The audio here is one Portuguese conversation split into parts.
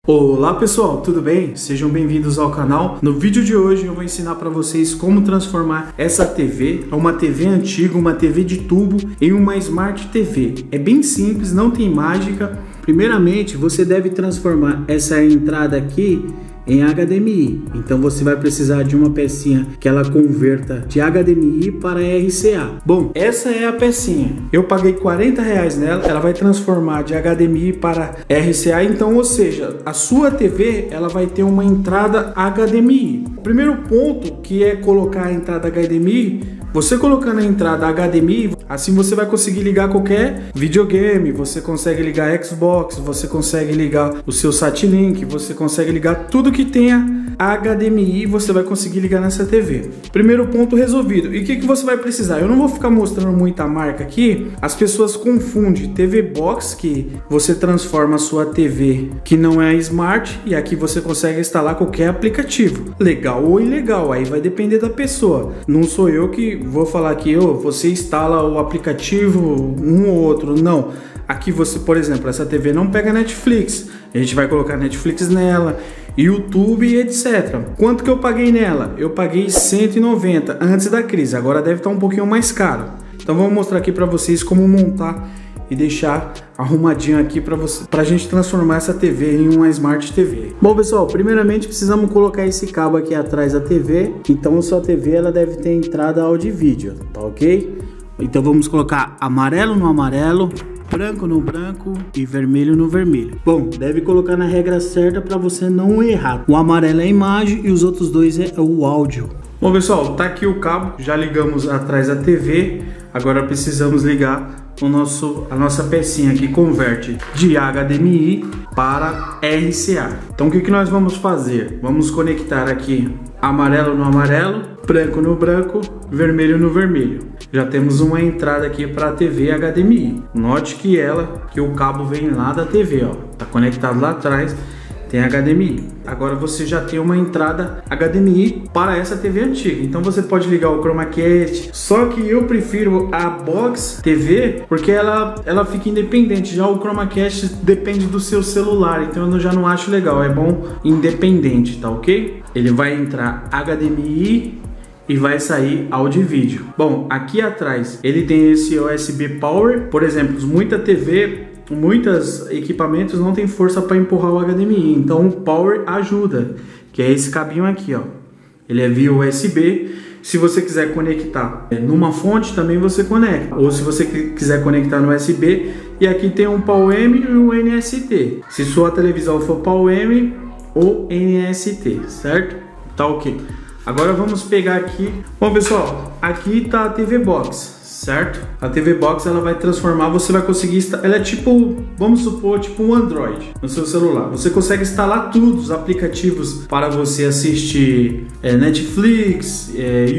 Olá pessoal, tudo bem? Sejam bem-vindos ao canal. No vídeo de hoje eu vou ensinar para vocês como transformar essa TV, uma TV antiga, uma TV de tubo, em uma Smart TV. É bem simples, não tem mágica. Primeiramente, você deve transformar essa entrada aqui em HDMI. Então você vai precisar de uma pecinha que ela converta de HDMI para RCA. Bom, essa é a pecinha. Eu paguei R$40 nela. Ela vai transformar de HDMI para RCA. Então, ou seja, a sua TV ela vai ter uma entrada HDMI. O primeiro ponto que é colocar a entrada HDMI. Você colocando a entrada HDMI, assim você vai conseguir ligar qualquer videogame, você consegue ligar Xbox, você consegue ligar o seu Satlink, você consegue ligar tudo que tenha HDMI, você vai conseguir ligar nessa TV. Primeiro ponto resolvido. E o que você vai precisar? Eu não vou ficar mostrando muita marca aqui, as pessoas confundem TV Box, que você transforma a sua TV que não é Smart, e aqui você consegue instalar qualquer aplicativo, legal ou ilegal, aí vai depender da pessoa. Não sou eu que vou falar que você instala o aplicativo um ou outro, não. Aqui você, por exemplo, essa TV não pega Netflix, a gente vai colocar Netflix nela, YouTube e etc. Quanto que eu paguei nela? Eu paguei 190 antes da crise, agora deve estar um pouquinho mais caro. Então vamos mostrar aqui para vocês como montar e deixar arrumadinho aqui para a gente transformar essa TV em uma Smart TV. Bom pessoal, primeiramente precisamos colocar esse cabo aqui atrás da TV. Então a sua TV ela deve ter entrada áudio e vídeo, tá ok? Então vamos colocar amarelo no amarelo, branco no branco e vermelho no vermelho. Bom, deve colocar na regra certa para você não errar. O amarelo é a imagem e os outros dois é o áudio. Bom pessoal, tá aqui o cabo, já ligamos atrás da TV. Agora precisamos ligar a nossa pecinha que converte de HDMI para RCA. Então o que nós vamos fazer? Vamos conectar aqui amarelo no amarelo, branco no branco, vermelho no vermelho. Já temos uma entrada aqui para a TV HDMI. Note que o cabo vem lá da TV, ó. Tá conectado lá atrás, tem HDMI. Agora você já tem uma entrada HDMI para essa TV antiga. Então você pode ligar o Chromacast. Só que eu prefiro a Box TV porque ela fica independente. Já o Chromacast depende do seu celular. Então eu já não acho legal. É bom independente, tá ok? Ele vai entrar HDMI e vai sair áudio e vídeo. Bom, aqui atrás ele tem esse USB Power. Por exemplo, muitos equipamentos não tem força para empurrar o HDMI, então o Power ajuda, que é esse cabinho aqui, ó. Ele é via USB. Se você quiser conectar numa fonte, também você conecta. Ou se você quiser conectar no USB, e aqui tem um PAL-M e um NST. Se sua televisão for PAL-M ou NST, certo? Tá ok. Agora vamos pegar aqui. Bom pessoal, aqui tá a TV Box, certo? A TV Box ela vai transformar, você vai conseguir, ela é tipo, vamos supor, tipo um Android no seu celular. Você consegue instalar tudo, os aplicativos para você assistir Netflix,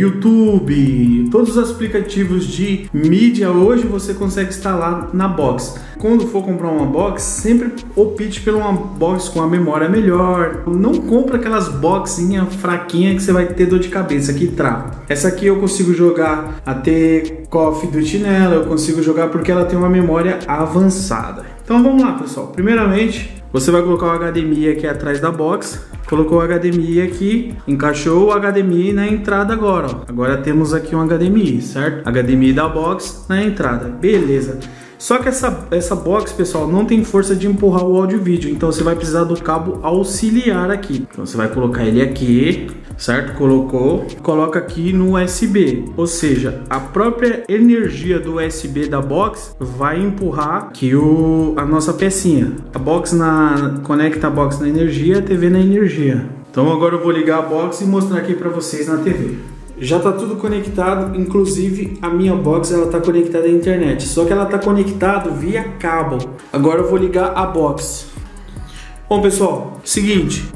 YouTube, todos os aplicativos de mídia hoje você consegue instalar na Box. Quando for comprar uma Box, sempre opte por uma Box com a memória melhor. Não compra aquelas boxinhas fraquinhas que você vai ter dor de cabeça, que trava. Essa aqui eu consigo jogar até Call of Duty nela, eu consigo jogar porque ela tem uma memória avançada. Então vamos lá pessoal, primeiramente você vai colocar o HDMI aqui atrás da Box. Colocou o HDMI aqui, encaixou o HDMI na entrada agora, ó. Agora temos aqui um HDMI, certo? HDMI da Box na entrada, beleza. Só que essa box, pessoal, não tem força de empurrar o áudio e vídeo, então você vai precisar do cabo auxiliar aqui. Então você vai colocar ele aqui, certo? Colocou, coloca aqui no USB, ou seja, a própria energia do USB da box vai empurrar aqui a nossa pecinha. A box conecta a box na energia, a TV na energia. Então agora eu vou ligar a box e mostrar aqui para vocês na TV. Já tá tudo conectado, inclusive a minha box ela tá conectada à internet, só que ela tá conectado via cabo. Agora eu vou ligar a box. Bom pessoal, seguinte,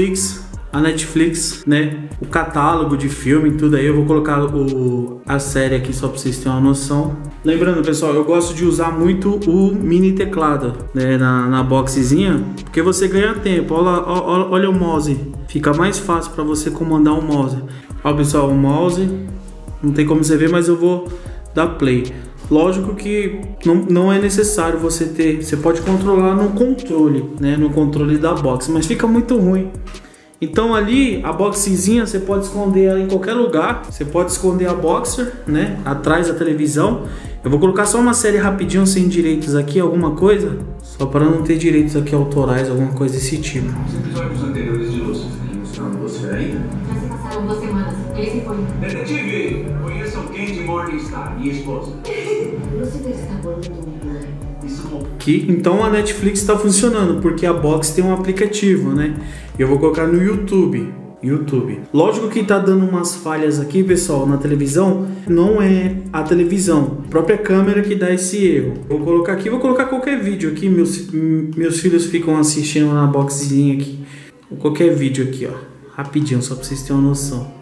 a Netflix, né, o catálogo de filme, tudo aí, eu vou colocar a série aqui só pra vocês terem uma noção. Lembrando pessoal, eu gosto de usar muito o mini teclado, né, na boxzinha, porque você ganha tempo. Olha o mouse, fica mais fácil para você comandar o mouse. Ó pessoal, o mouse, não tem como você ver, mas eu vou dar play. Lógico que não é necessário você ter, você pode controlar no controle, né, no controle da box, mas fica muito ruim. Então ali a boxezinha você pode esconder ela em qualquer lugar. Você pode esconder a boxer, né, atrás da televisão. Eu vou colocar só uma série rapidinho sem direitos aqui, alguma coisa, só para não ter direitos aqui autorais, alguma coisa desse tipo. Os episódios anteriores de Lúcifer, mostrando Lúcifer ainda? Já se passaram 2 semanas. Ele se foi. Detetive, conheçam Candy Morningstar, minha esposa. Lúcifer está bolando um plano. Isso não... Aqui, então a Netflix está funcionando porque a box tem um aplicativo, né? Eu vou colocar no YouTube. Lógico que tá dando umas falhas aqui, pessoal, na televisão. Não é a televisão, a própria câmera que dá esse erro. Vou colocar aqui, vou colocar qualquer vídeo aqui. Meus filhos ficam assistindo na boxzinha aqui. Qualquer vídeo aqui, ó, rapidinho, só pra vocês terem uma noção.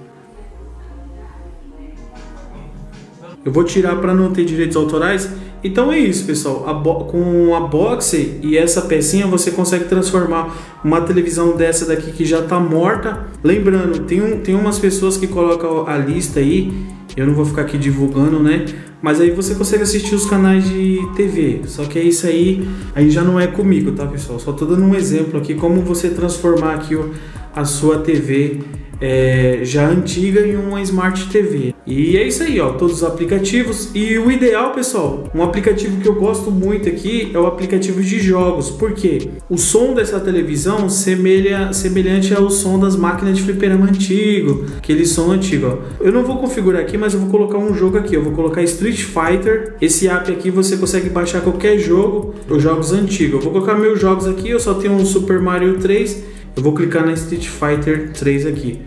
Eu vou tirar para não ter direitos autorais. Então é isso, pessoal. Com a boxe e essa pecinha você consegue transformar uma televisão dessa daqui que já tá morta. Lembrando, tem umas pessoas que colocam a lista aí. Eu não vou ficar aqui divulgando, né? Mas aí você consegue assistir os canais de TV. Só que é isso aí já não é comigo, tá, pessoal? Só tô dando um exemplo aqui como você transformar aqui a sua TV já antiga em uma Smart TV. E é isso aí, ó, todos os aplicativos. E o ideal, pessoal, um aplicativo que eu gosto muito aqui é o aplicativo de jogos. Por quê? O som dessa televisão semelhante ao som das máquinas de fliperama antigo, aquele som antigo, ó. Eu não vou configurar aqui, mas eu vou colocar um jogo aqui. Eu vou colocar Street Fighter. Esse app aqui você consegue baixar qualquer jogo, os jogos antigos. Eu vou colocar meus jogos aqui, eu só tenho um Super Mario 3. Eu vou clicar na Street Fighter 3 aqui.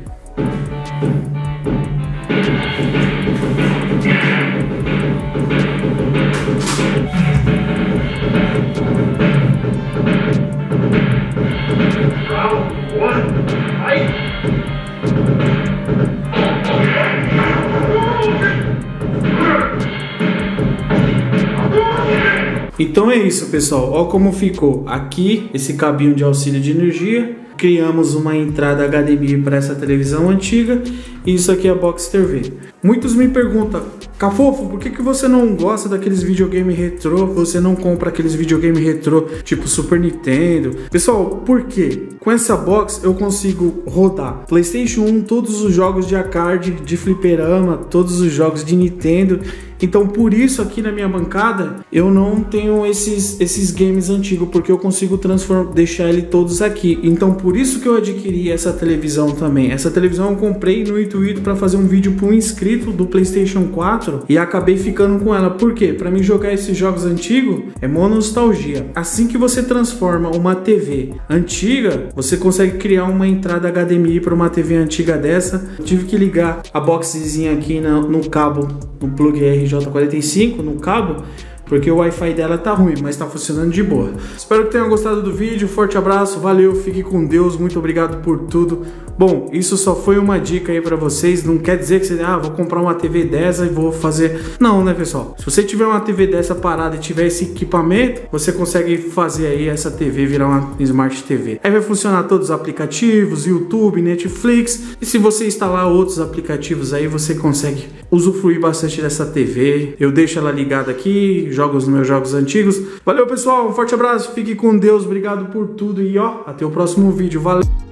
Então é isso, pessoal. Olha como ficou aqui esse cabinho de auxílio de energia. Criamos uma entrada HDMI para essa televisão antiga. E isso aqui é a Box TV. Muitos me perguntam: Cafofo, por que você não gosta daqueles videogame retrô? Você não compra aqueles videogame retrô tipo Super Nintendo? Pessoal, por quê? Com essa box eu consigo rodar PlayStation 1, todos os jogos de arcade, de fliperama, todos os jogos de Nintendo. Então por isso aqui na minha bancada eu não tenho esses games antigos, porque eu consigo deixar ele todos aqui. Então por isso que eu adquiri essa televisão também. Essa televisão eu comprei no intuito para fazer um vídeo para um inscrito do PlayStation 4 e acabei ficando com ela. Por quê? Para mim jogar esses jogos antigos é mó nostalgia. Assim que você transforma uma TV antiga, você consegue criar uma entrada HDMI para uma TV antiga dessa. Eu tive que ligar a boxzinha aqui no cabo, no plug RJ45, no cabo, porque o Wi-Fi dela tá ruim, mas tá funcionando de boa. Espero que tenham gostado do vídeo, forte abraço, valeu, fique com Deus, muito obrigado por tudo. Bom, isso só foi uma dica aí pra vocês, não quer dizer que você, vou comprar uma TV dessa e vou fazer... Não, né, pessoal? Se você tiver uma TV dessa parada e tiver esse equipamento, você consegue fazer aí essa TV virar uma Smart TV. Aí vai funcionar todos os aplicativos, YouTube, Netflix, e se você instalar outros aplicativos aí, você consegue usufruir bastante dessa TV. Eu deixo ela ligada aqui, jogo os meus jogos antigos. Valeu, pessoal, um forte abraço, fique com Deus, obrigado por tudo e até o próximo vídeo, valeu!